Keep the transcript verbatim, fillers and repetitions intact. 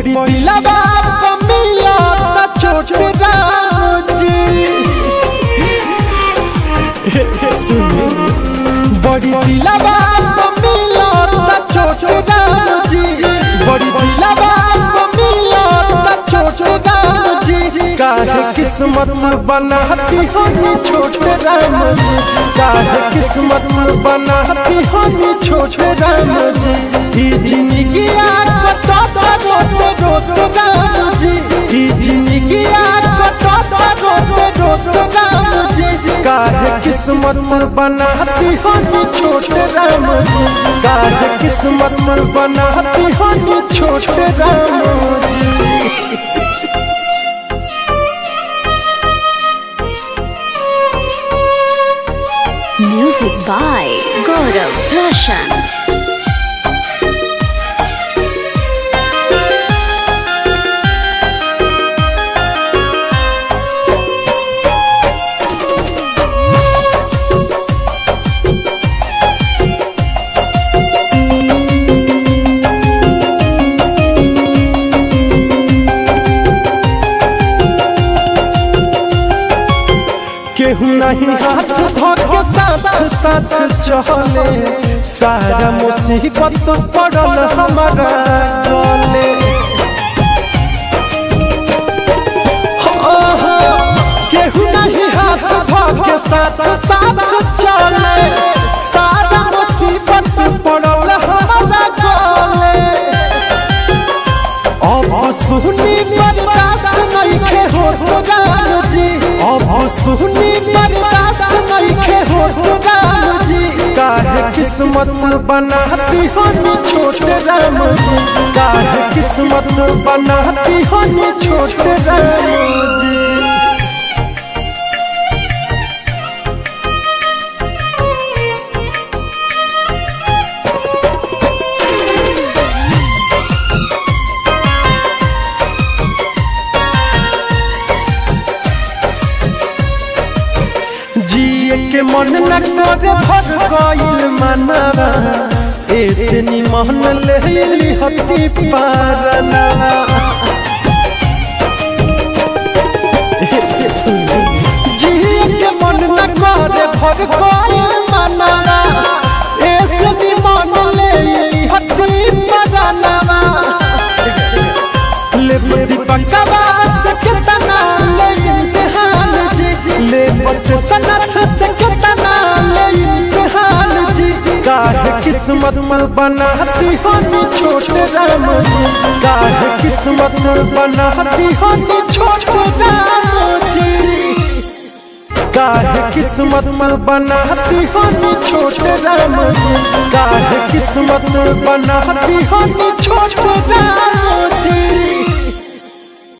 बड़ी दिलवा मिला छोट राम जी सुनी बड़ी दिलवा मिला छोट राम जी बड़ी दिलवा मिला छोट राम जी काहे किस्मत बनाती हनी छोट राम जी काहे किस्मत बनाती हनी छोट राम जी ई जिंदगी कटता रोते रोते राम जी ई जिंदगी कटता रोते रोते राम जी काहे किस्मत बनाती हनी छोट राम जी काहे किस्मत बनाती हनी छोट Ram ji. Music by Gaurav Roshan. केहू नहीं हाथ धर के साथ साथ चले सारा मुसीबत पड़ल हमारा गले केहू नहीं हाथ धर के साथ साथ चले सारा मुसीबत पड़ल हमारा गले अब सुनी बर्दाश्त नहीं खे हो राम जी अब सुनी बर्दाश्त नहीं खे हो राम जी काहे किस्मत बनाती हनी छोट राम जी काहे किस्मत बनाती हनी छोट राम जी। जिए के मन न करे भर गइल मनवा ऐसे निमन लेली हती पारना जिए के मन न करे भर गइल मनवा ऐसे निमन लेली हती पारना ले दीपकवा से कितना ले इम्तिहान जी ले बस सनत से कितना ले इम्तिहान जी काहे किस्मत बनाती हनी छोट राम जी काहे किस्मत बनाती हनी छोट राम जी काहे किस्मत बनाती हनी छोट राम जी काहे किस्मत बनाती हनी छोट राम जी।